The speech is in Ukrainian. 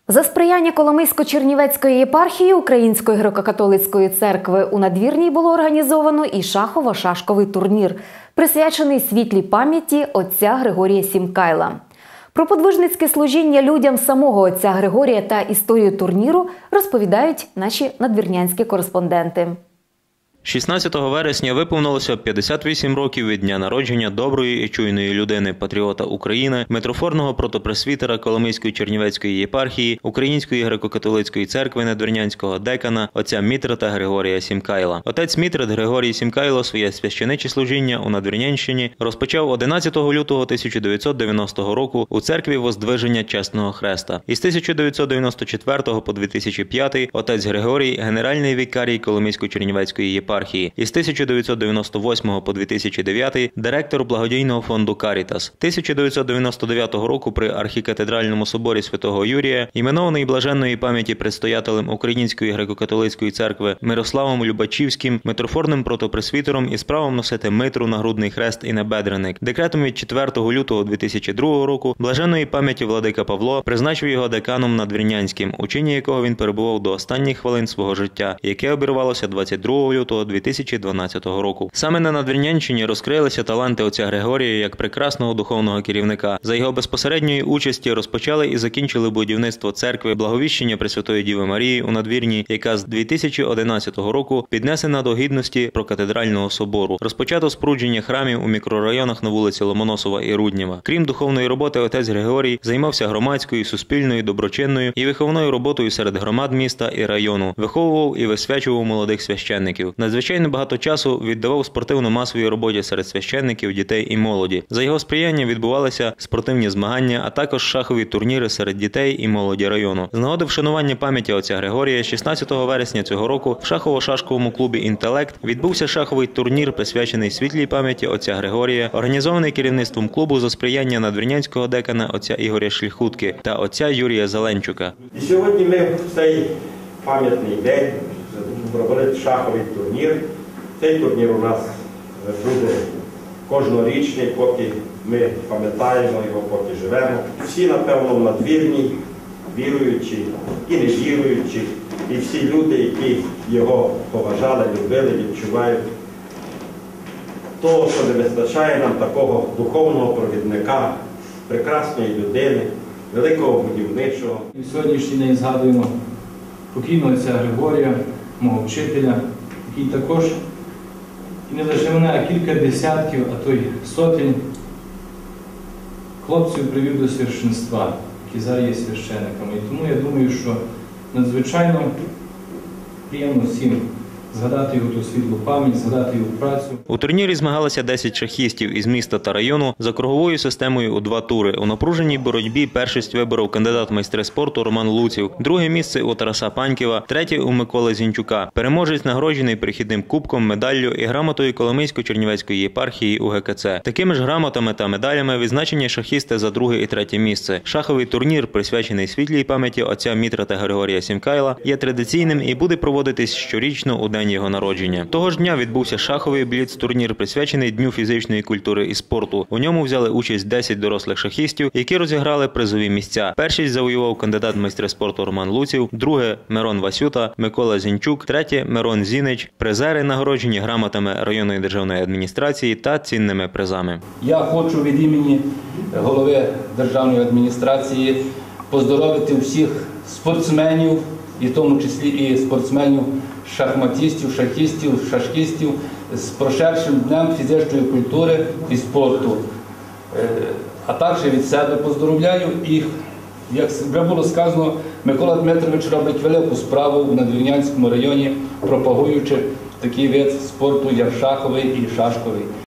За сприяння Коломийсько-Чернівецької єпархії Української греко-католицької церкви у Надвірній було організовано і шахово-шашковий турнір, присвячений світлій пам'яті отця Григорія Сімкайла. Про подвижницьке служіння людям самого отця Григорія та історію турніру розповідають наші надвірнянські кореспонденти. 16 вересня виповнилося 58 років від дня народження доброї і чуйної людини, патріота України, митрофорного протопресвітера Коломийської Чернівецької єпархії, Української греко-католицької церкви надвірнянського декана, отця Мітрита Григорія Сімкайла. Отець Мітрит Григорій Сімкайло своє священиче служіння у Надвірнянщині розпочав 11 лютого 1990 року у церкві Воздвиження Чесного Хреста. Із 1994 по 2005 отець Григорій – генеральний вікарій Коломийської Чернівецької єпархії. Із 1998 по 2009 – директор благодійного фонду «Карітас». 1999 року при архікатедральному соборі святого Юрія іменований блаженної пам'яті предстоятелем Української греко-католицької церкви Мирославом Любачівським, митрофорним протопресвітером із правом носити митру, нагрудний хрест і набедреник. Декретом від 4 лютого 2002 року блаженної пам'яті владика Павло призначив його деканом надвірнянським, у чині якого він перебував до останніх хвилин свого життя, яке обірвалося 22 лютого 2012 року. Саме на Надвірнянщині розкрилися таланти отця Григорія як прекрасного духовного керівника. За його безпосередньої участі розпочали і закінчили будівництво церкви Благовіщення Пресвятої Діви Марії у Надвірні, яка з 2011 року піднесена до гідності прокатедрального собору. Розпочато спорудження храмів у мікрорайонах на вулиці Ломоносова і Руднєва. Крім духовної роботи, отець Григорій займався громадською, суспільною, доброчинною і виховною роботою серед громад міста і району. Виховував і висвячував молодих священників. Надзвичайно багато часу віддавав спортивно-масовій роботі серед священників, дітей і молоді. За його сприяння відбувалися спортивні змагання, а також шахові турніри серед дітей і молоді району. З нагоди вшанування пам'яті отця Григорія 16 вересня цього року в шахово-шашковому клубі «Інтелект» відбувся шаховий турнір, присвячений світлій пам'яті отця Григорія, організований керівництвом клубу за сприяння надвірнянського декана отця Ігоря Шліхутки та отця Юрія Зеленчука. І сьогодні ми в цей пам'ятний день провели шаховий турнір. Цей турнір у нас буде кожнорічний, поки ми пам'ятаємо його, поки живемо. Всі, напевно, в Надвірні, віруючі і невіруючі, і всі люди, які його поважали, любили, відчувають того, що не вистачає нам такого духовного провідника, прекрасної людини, великого будівничого. І сьогоднішній день згадуємо покійного отця Григорія, мого вчителя, який також, і не лише мене, а кілька десятків, а то й сотень хлопців привів до священства, які зараз є священниками. І тому я думаю, що надзвичайно приємно всім згадати його ту світлу пам'ять, згадати його працю. У турнірі змагалися 10 шахістів із міста та району за круговою системою у 2 тури. У напруженій боротьбі першість виборов кандидат в майстри спорту Роман Луців, друге місце у Тараса Панькєва, третє у Миколи Зінчука. Переможець нагороджений перехідним кубком, медаллю і грамотою Коломийсько-Чернівецької єпархії УГКЦ. Такими ж грамотами та медалями відзначені шахісти за друге і третє місце. Шаховий турнір, присвячений світлій пам'яті отця Мітрита Григорія Сімкайла, є традиційним і буде проводитись щорічно у день його народження. Того ж дня відбувся шаховий бліц-турнір, присвячений Дню фізичної культури і спорту. У ньому взяли участь 10 дорослих шахістів, які розіграли призові місця. Першість завоював кандидат в майстри спорту Роман Луців, друге – Мирон Васюта, Микола Зінчук, третє – Мирон Зінич. Призери нагороджені грамотами районної державної адміністрації та цінними призами. Я хочу від імені голови державної адміністрації поздоровити всіх спортсменів, і в тому числі і спортсменів, шахматистів, шахістів, шашкістів з прошедшим Днем фізичної культури і спорту. А також від себе поздоровляю їх. Як вже було сказано, Микола Дмитрович робить велику справу в Надвірнянському районі, пропагуючи такий вид спорту, як шаховий і шашковий.